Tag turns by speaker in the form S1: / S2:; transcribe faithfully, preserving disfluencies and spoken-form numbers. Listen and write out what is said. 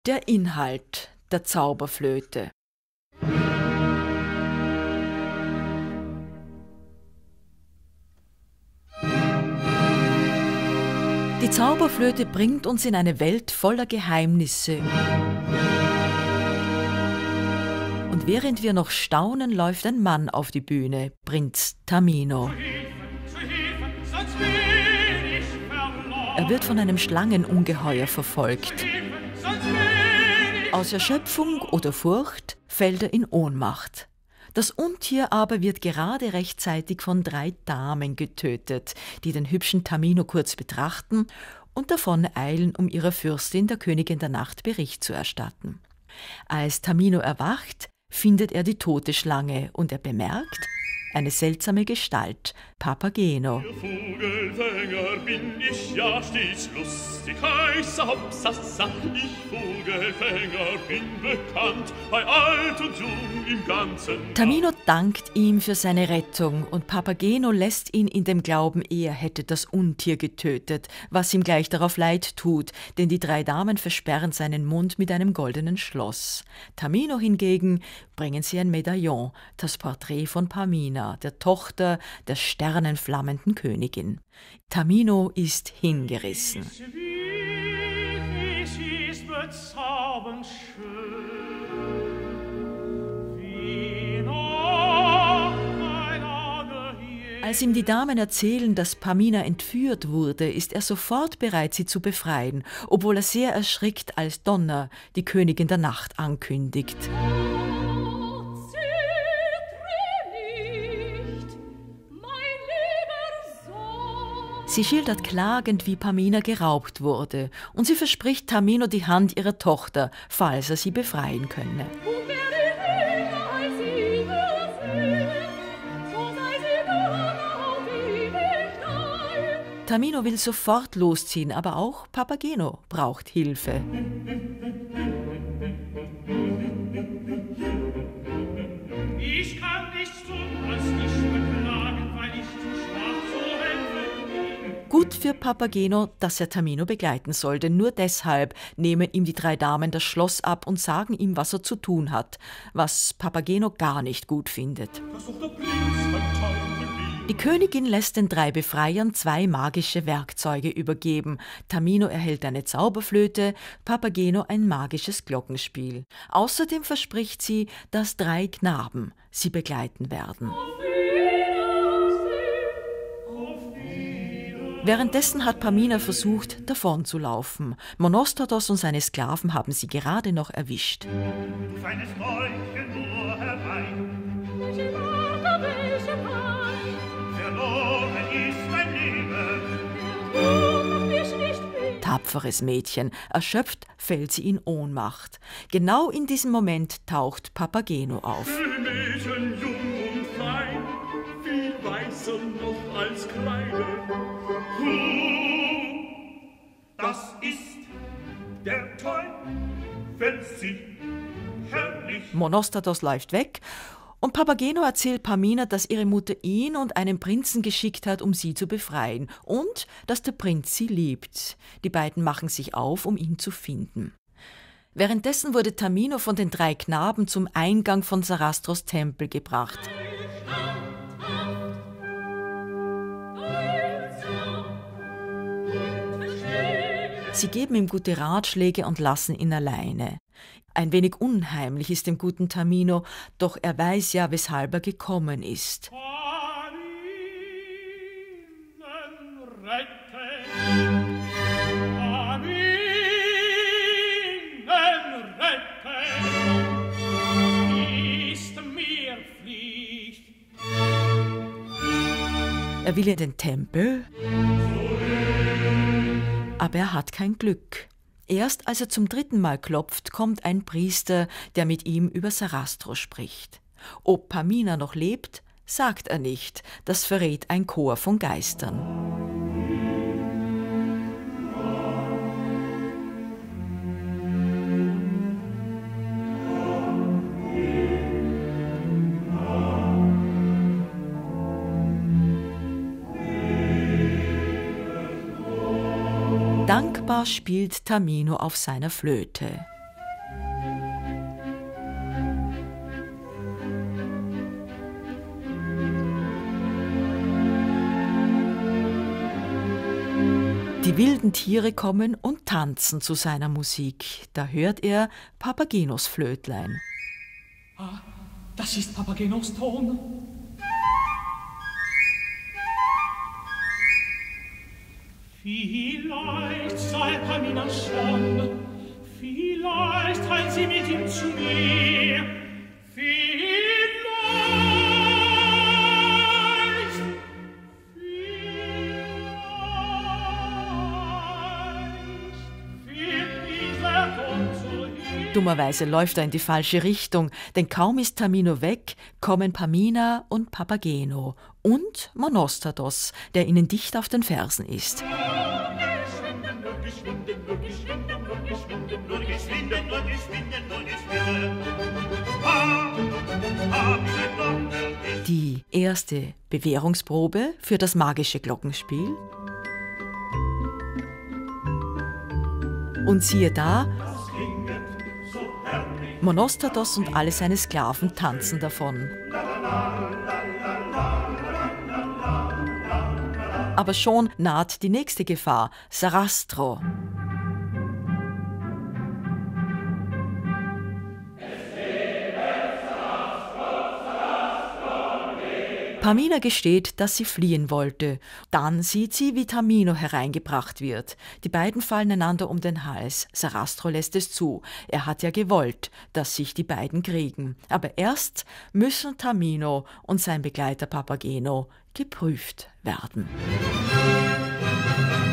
S1: Der Inhalt der Zauberflöte. Die Zauberflöte bringt uns in eine Welt voller Geheimnisse. Und während wir noch staunen, läuft ein Mann auf die Bühne, Prinz Tamino. Er wird von einem Schlangenungeheuer verfolgt. Aus Erschöpfung oder Furcht fällt er in Ohnmacht. Das Untier aber wird gerade rechtzeitig von drei Damen getötet, die den hübschen Tamino kurz betrachten und davon eilen, um ihrer Fürstin, der Königin der Nacht, Bericht zu erstatten. Als Tamino erwacht, findet er die tote Schlange und er bemerkt eine seltsame Gestalt, Papageno.
S2: Ihr Vogelfänger bin ich ja stets lustig, heiße Hopsassa. Ich Vogelfänger bin bekannt, bei alt und jung im ganzen.
S1: Tamino dankt ihm für seine Rettung und Papageno lässt ihn in dem Glauben, er hätte das Untier getötet, was ihm gleich darauf leid tut, denn die drei Damen versperren seinen Mund mit einem goldenen Schloss. Tamino hingegen bringen sie ein Medaillon, das Porträt von Pamina, der Tochter der sternenflammenden Königin. Tamino ist hingerissen. Als ihm die Damen erzählen, dass Pamina entführt wurde, ist er sofort bereit, sie zu befreien, obwohl er sehr erschrickt, als Donna, die Königin der Nacht, ankündigt. Sie schildert klagend, wie Pamina geraubt wurde, und sie verspricht Tamino die Hand ihrer Tochter, falls er sie befreien könne. Tamino will sofort losziehen, aber auch Papageno braucht Hilfe.
S2: Ich kann nichts tun, als dich beklagen, weil ich zu schwach zu helfen.
S1: Gut für Papageno, dass er Tamino begleiten soll, denn nur deshalb nehmen ihm die drei Damen das Schloss ab und sagen ihm, was er zu tun hat, was Papageno gar nicht gut findet.
S2: Das ist doch der Prinz, mein Teufel.
S1: Die Königin lässt den drei Befreiern zwei magische Werkzeuge übergeben. Tamino erhält eine Zauberflöte, Papageno ein magisches Glockenspiel. Außerdem verspricht sie, dass drei Knaben sie begleiten werden. Währenddessen hat Pamina versucht, davonzulaufen. Monostatos und seine Sklaven haben sie gerade noch erwischt.
S2: Feines Mäulchen nur herein. Verloren ist mein Leben.
S1: Tapferes Mädchen. Erschöpft fällt sie in Ohnmacht. Genau in diesem Moment taucht Papageno auf.
S2: Mädchen jung und fein, viel weißer noch als Kreide. Das ist der Teufel, herrlich.
S1: Monostatos läuft weg und Papageno erzählt Pamina, dass ihre Mutter ihn und einen Prinzen geschickt hat, um sie zu befreien und dass der Prinz sie liebt. Die beiden machen sich auf, um ihn zu finden. Währenddessen wurde Tamino von den drei Knaben zum Eingang von Sarastros Tempel gebracht. Sie geben ihm gute Ratschläge und lassen ihn alleine. Ein wenig unheimlich ist dem guten Tamino, doch er weiß ja, weshalb er gekommen ist. Er will in den Tempel, aber er hat kein Glück. Erst als er zum dritten Mal klopft, kommt ein Priester, der mit ihm über Sarastro spricht. Ob Pamina noch lebt, sagt er nicht. Das verrät ein Chor von Geistern. Dankbar spielt Tamino auf seiner Flöte. Die wilden Tiere kommen und tanzen zu seiner Musik. Da hört er Papagenos Flötlein.
S3: Ah, das ist Papagenos Ton. Vielleicht sei Pamina schon, vielleicht heilt sie mit ihm zu mir. Vielleicht, vielleicht wird dieser Ton zu ihm.
S1: Dummerweise läuft er in die falsche Richtung, denn kaum ist Tamino weg, kommen Pamina und Papageno und Monostatos, der ihnen dicht auf den Fersen ist. Die erste Bewährungsprobe für das magische Glockenspiel. Und siehe da, Monostatos und alle seine Sklaven tanzen davon. Aber schon naht die nächste Gefahr, Sarastro. Pamina gesteht, dass sie fliehen wollte. Dann sieht sie, wie Tamino hereingebracht wird. Die beiden fallen einander um den Hals. Sarastro lässt es zu. Er hat ja gewollt, dass sich die beiden kriegen. Aber erst müssen Tamino und sein Begleiter Papageno geprüft werden.